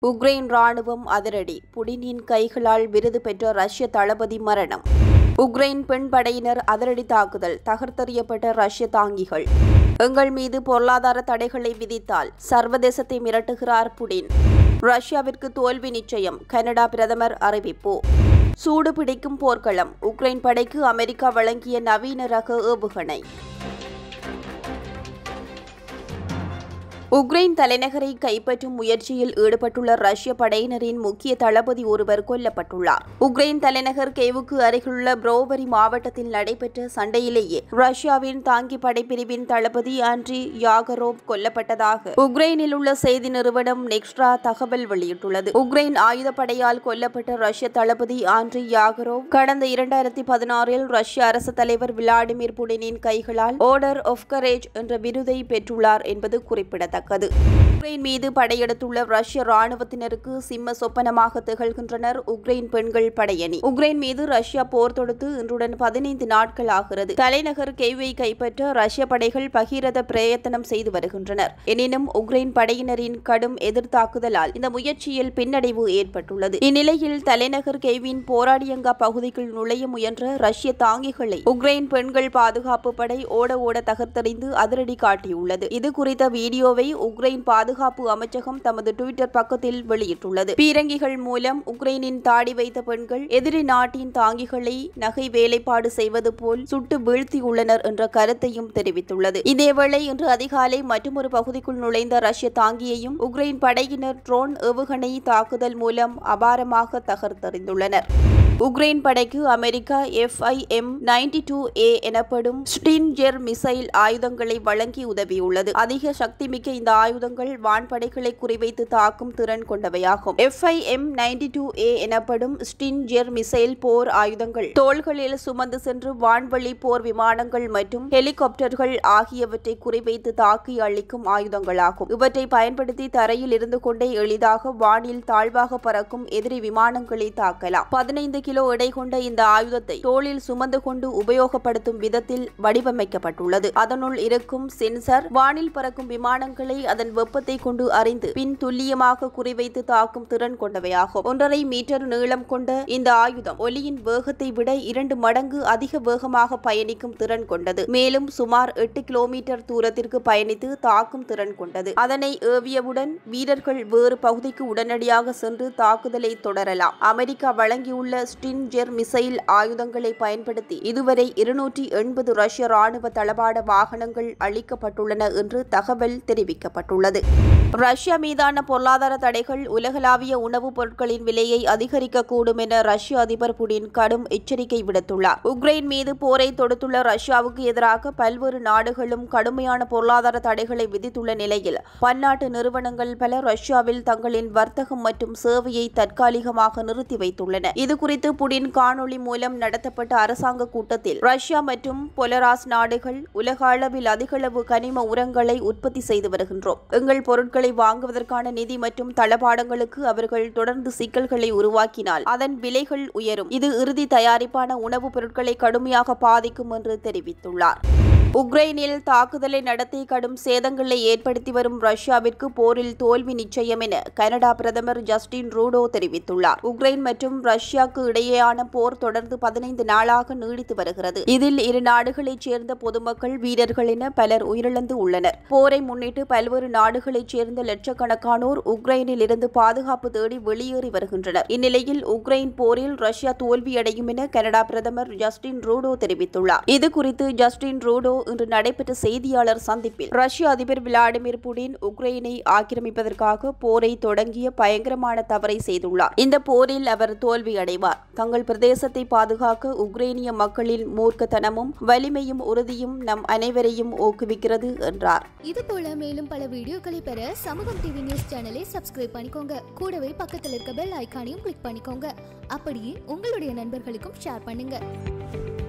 Ukraine ராணுவம் அதிரடி. புடினின் கைகளால் விருது பெற்ற ரஷ்ய தளபதி மரணம். உக்ரைன் பெண் படையினர் அதிரடி தாக்குதல். தகர்த்தெறியப்பட்ட ரஷ்ய தாங்கிகள். எங்கள் மீது பொருளாதார தடைகளை விதித்தால் சர்வதேசத்தை மிரட்டுகிறார் புடின். ரஷ்யாவிற்கு தோல்வி நிச்சயம். கனடா பிரதமர் அறிவிப்பு. சூடு பிடிக்கும் போர்க்களம். உக்ரைன் படைக்கு அமெரிக்கா வழங்கிய நவீன ரக ஏவுகணை. உக்ரைன் தலைநகரை கைப்பற்றும் முயற்சியில் ஈடுபட்டுள்ள ரஷ்ய படையினரின் முக்கிய தளபதி ஒருவர் கொல்லப்பட்டுள்ளார். உக்ரைன் தலைநகர் கேவுக்கு அருகிலுள்ள புரோவரி மாவட்டத்தில் நடைபெற்ற சண்டையிலேயே ரஷ்யாவின் தாங்கி படைப்பிரிவின் தளபதி ஆண்ட்ரி யாகரோவ் கொல்லப்பட்டதாக உக்ரைனில் உள்ள செய்தி நிறுவனம் நெக்ஸ்ட்ரா தகவல் வெளியிட்டுள்ளது. உக்ரைன் ஆயுதப்படையால் கொல்லப்பட்ட ரஷ்ய தளபதி ஆண்ட்ரி யாகரோவ் கடந்த 2016 ரஷ்ய அரசு தலைவர் விளாடிமிர் புடினின் கைகளால் ஆர்டர் ஆஃப் கரேஜ் என்ற விருதை பெற்றுள்ளார் என்பது குறிப்பிடத்தக்கது. உக்ரைன் மீது படையெடுத்துள்ள ரஷ்ய ராணுவத்தினருக்கு சிம்ம சொப்பனமாக திகழ்கின்றனர் உக்ரைன் பெண்கள் படையணி. உக்ரைன் மீது ரஷ்யா போர் தொடுத்து இன்றுடன் 15 நாட்கள் ஆகிறது. தலைநகர் கேவை கைப்பற்ற ரஷ்ய படைகள் பகீரத பிரயத்தனம் செய்து வருகின்றனர். எனினும் உக்ரைன் படையினரின் கடும் எதிர்த்தாக்குதலால் இந்த முயற்சியில் பின்னடைவு ஏற்பட்டுள்ளது. இந்நிலையில் தலைநகர் கேவின் போராடியங்கா பகுதிக்குள் நுழைய முயன்ற ரஷ்ய தாங்கிகளை உக்ரைன் பெண்கள் பாதுகாப்பு படை ஓட தகர்த்தெறிந்து அதிரடி காட்டியுள்ளது. இது குறித்த வீடியோவை உக்ரைன் பாதுகாப்பு அமைச்சகம் தமது ட்விட்டர் பக்கத்தில் வெளியிட்டுள்ளது. பீரங்கிகள் மூலம் உக்ரைனின் தாடி வைத்த பெண்கள் எதிரி நாட்டின் தாங்கிகளை நகை வேலைப்பாடு செய்வது போல் சுட்டு வீழ்த்தியுள்ளனர் என்ற கருத்தையும் தெரிவித்துள்ளது. இதேவேளை இன்று அதிகாலை மற்றொரு பகுதிக்குள் நுழைந்த ரஷ்ய தாங்கியையும் உக்ரைன் படையினர் ட்ரோன் ஏவுகணை தாக்குதல் மூலம் அபாரமாக தகர்த்தெறிந்துள்ளனர். உக்ரைன் படைக்கு அமெரிக்கா FIM-92A எனப்படும் ஸ்டின்ஜர் மிசைல் ஆயுதங்களை வழங்கி உதவியுள்ளது. அதிக சக்தி மிக்க இந்த ஆயுதங்கள் வான்படைகளை குறிவைத்து தாக்கும் திறன் கொண்டவையாகும். FIM-92A எனப்படும் ஸ்டின்ஜர் மிசைல் போர் ஆயுதங்கள் தோள்களில் சுமந்து சென்று வான்வழி போர் விமானங்கள் மற்றும் ஹெலிகாப்டர்கள் ஆகியவற்றை குறிவைத்து தாக்கி அளிக்கும் ஆயுதங்களாகும். இவற்றை பயன்படுத்தி தரையில் இருந்து கொண்டே எளிதாக வானில் தாழ்வாக பறக்கும் எதிரி விமானங்களை தாக்கலாம். 15 கிலோ எடை கொண்ட இந்த ஆயுதத்தை தோளில் சுமந்து கொண்டு உபயோகப்படுத்தும் விதத்தில் வடிவமைக்கப்பட்டுள்ளது. அதனுள் இருக்கும் சென்சார் வானில் பறக்கும் விமானங்களை அதன் வெப்பத்தை கொண்டு அறிந்து பின் துல்லியமாக குறிவைத்து தாக்கும் திறன் கொண்டவையாகும். 1.5 மீட்டர் நீளம் கொண்ட இந்த ஆயுதம் ஒலியின் வேகத்தை விட 2 மடங்கு அதிக வேகமாக பயணிக்கும் திறன் கொண்டது. மேலும் சுமார் 8 கிலோமீட்டர் தூரத்திற்கு பயணித்து தாக்கும் திறன் கொண்டது. அதனை ஏவியவுடன் வீரர்கள் வேறு பகுதிக்கு உடனடியாக சென்று தாக்குதலை தொடரலாம். அமெரிக்கா வழங்கியுள்ள ஸ்டின்ஜர் மிசைல் ஆயுதங்களை பயன்படுத்தி இதுவரை 280 ரஷ்ய ராணுவ தளவாட வாகனங்கள் அளிக்கப்பட்டுள்ளன என்று தகவல் தெரிவிக்கப்பட்டுள்ளது. ரஷ்யா மீதான பொருளாதார தடைகள் உலகளாவிய உணவுப் பொருட்களின் விலையை அதிகரிக்கக்கூடும் என ரஷ்ய அதிபர் புடின் கடும் எச்சரிக்கை விடுத்துள்ளார். உக்ரைன் மீது போரை தொடுத்துள்ள ரஷ்யாவுக்கு எதிராக பல்வேறு நாடுகளும் கடுமையான பொருளாதார தடைகளை விதித்துள்ள நிலையில் பன்னாட்டு நிறுவனங்கள் பல ரஷ்யாவில் தங்களின் வர்த்தகம் மற்றும் சேவையை தற்காலிகமாக நிறுத்தி வைத்துள்ளன. இதுகுறித்து புடின் காணொலி மூலம் நடத்தப்பட்ட அரசாங்க கூட்டத்தில் ரஷ்யா மற்றும் பொலராஸ் நாடுகள் உலக அளவில் அதிகளவு கனிம உரங்களை உற்பத்தி செய்து வருகின்றோம். எங்கள் பொருட்களை வாங்குவதற்கான நிதி மற்றும் தளபாடங்களுக்கு அவர்கள் தொடர்ந்து சிக்கல்களை உருவாக்கினால் அதன் விலைகள் உயரும். இது இறுதி தயாரிப்பான உணவுப் பொருட்களை கடுமையாக பாதிக்கும் என்று தெரிவித்துள்ளார். உக்ரைனில் தாக்குதலை நடத்தி கடும் சேதங்களை ஏற்படுத்தி வரும் ரஷ்யாவிற்கு போரில் தோல்வி நிச்சயம் என கனடா பிரதமர் ஜஸ்டின் ட்ரூடோ தெரிவித்துள்ளார். உக்ரைன் மற்றும் ரஷ்யாவுக்கு இடையேயான போர் தொடர்ந்து 15 நாளாக நீடித்து வருகிறது. இதில் இரு நாடுகளைச் சேர்ந்த பொதுமக்கள், வீரர்கள் என பலர் உயிரிழந்து உள்ளனர். போரை முன்னிட்டு பல்வேறு நாடுகளைச் சேர்ந்த லட்சக்கணக்கானோர் உக்ரைனில் இருந்து பாதுகாப்பு தேடி வெளியேறி வருகின்றனர். இந்நிலையில் உக்ரைன் போரில் ரஷ்யா தோல்வியடையும் என கனடா பிரதமர் ஜஸ்டின் ட்ரூடோ தெரிவித்துள்ளார். இதுகுறித்து ஜஸ்டின் ட்ரூடோ இன்று நடைபெற்ற செய்தியாளர் சந்திப்பில் ரஷ்ய அதிபர் விளாடிமிர் புடின் உக்ரைனை ஆக்கிரமிப்பதற்காக போரை தொடங்கிய பயங்கரமான தவறை செய்துள்ளார். இந்த போரில் அவர் தோல்வியடைவார். தங்கள் பிரதேசத்தை பாதுகாக்க உக்ரைனிய மக்களின் மூர்க்கத்தனமும் வலிமையும் உறுதியும் நம் அனைவரையும் ஊக்குவிக்கிறது என்றார். இதுபோல மேலும் பல வீடியோக்களை பெற சமூகம் டிவி நியூஸ் சேனலை சப்ஸ்கிரைப் பண்ணிக்கோங்க. கூடவே பக்கத்தில் இருக்க பெல் ஐகானையும் கிளிக் பண்ணிக்கோங்க. அப்படியே உங்களுடைய நண்பர்களுக்கும் ஷேர் பண்ணுங்க.